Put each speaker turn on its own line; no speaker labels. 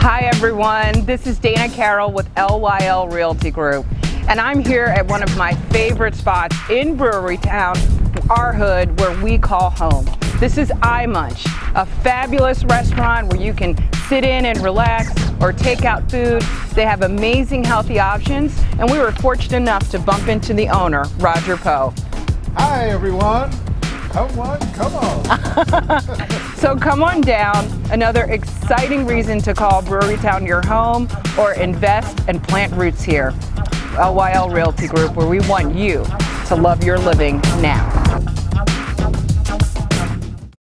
Hi everyone, this is Dayhna Carroll with LYL Realty Group, and I'm here at one of my favorite spots in Brewerytown, our hood, where we call home. This is iMunch, a fabulous restaurant where you can sit in and relax or take out food. They have amazing healthy options, and we were fortunate enough to bump into the owner, Roger Powe.
Hi everyone. Come on.
So come on down. Another exciting reason to call Brewerytown your home or invest and plant roots here. LYL Realty Group, where we want you to love your living now.